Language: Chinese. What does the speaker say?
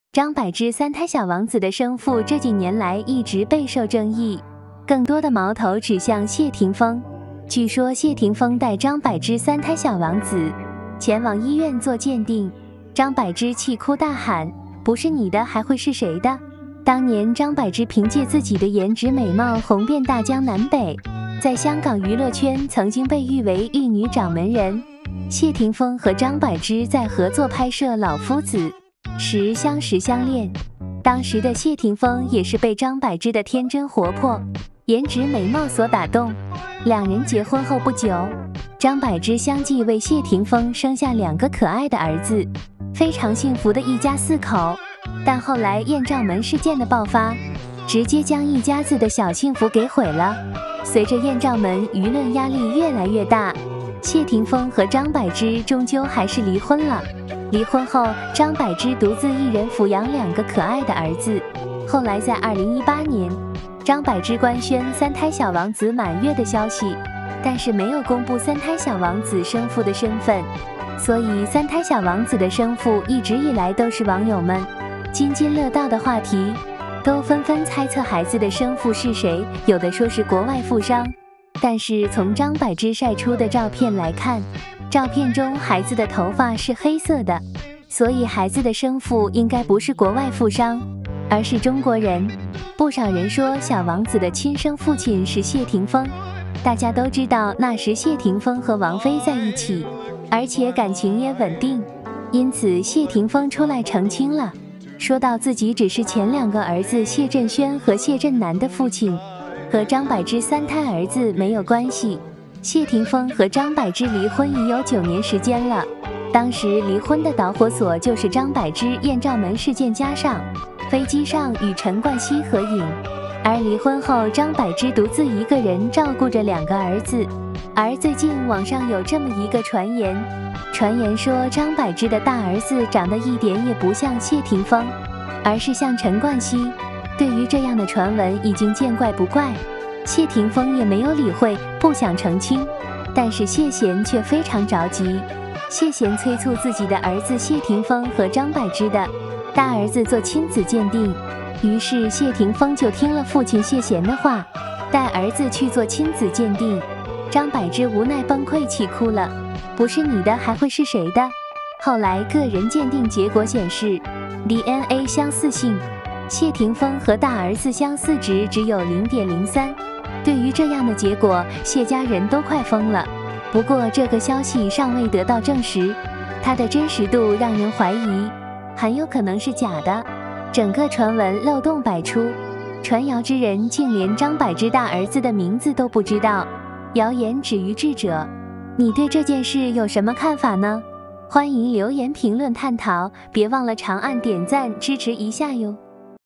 张柏芝三胎小王子的生父这几年来一直备受争议，更多的矛头指向谢霆锋。据说谢霆锋带张柏芝三胎小王子前往医院做鉴定，张柏芝气哭大喊：“不是你的还会是谁的？”当年张柏芝凭借自己的颜值美貌红遍大江南北，在香港娱乐圈曾经被誉为玉女掌门人。谢霆锋和张柏芝在合作拍摄《老夫子》时相识相恋，当时的谢霆锋也是被张柏芝的天真活泼、颜值美貌所打动。两人结婚后不久，张柏芝相继为谢霆锋生下2个可爱的儿子，非常幸福的一家4口。但后来艳照门事件的爆发，直接将一家子的小幸福给毁了。随着艳照门舆论压力越来越大，谢霆锋和张柏芝终究还是离婚了。离婚后，张柏芝独自一人抚养2个可爱的儿子。后来在2018年，张柏芝官宣3胎小王子满月的消息，但是没有公布3胎小王子生父的身份，所以3胎小王子的生父一直以来都是网友们津津乐道的话题，都纷纷猜测孩子的生父是谁，有的说是国外富商。但是从张柏芝晒出的照片来看，照片中孩子的头发是黑色的，所以孩子的生父应该不是国外富商，而是中国人。不少人说小王子的亲生父亲是谢霆锋，大家都知道那时谢霆锋和王菲在一起，而且感情也稳定，因此谢霆锋出来澄清了，说到自己只是前2个儿子谢震轩和谢震南的父亲，和张柏芝3胎儿子没有关系。谢霆锋和张柏芝离婚已有9年时间了，当时离婚的导火索就是张柏芝艳照门事件，加上飞机上与陈冠希合影。而离婚后，张柏芝独自一个人照顾着2个儿子。而最近网上有这么一个传言说张柏芝的大儿子长得一点也不像谢霆锋，而是像陈冠希。对于这样的传闻已经见怪不怪，谢霆锋也没有理会，不想澄清。但是谢贤却非常着急，谢贤催促自己的儿子谢霆锋和张柏芝的大儿子做亲子鉴定，于是谢霆锋就听了父亲谢贤的话，带儿子去做亲子鉴定。张柏芝无奈崩溃气哭了，不是你的还会是谁的？后来个人鉴定结果显示 DNA 相似性，谢霆锋和大儿子相似值只有 0.03。 对于这样的结果，谢家人都快疯了。不过这个消息尚未得到证实，它的真实度让人怀疑，很有可能是假的。整个传闻漏洞百出，传谣之人竟连张柏芝大儿子的名字都不知道，谣言止于智者。你对这件事有什么看法呢？欢迎留言评论探讨，别忘了长按点赞支持一下哟。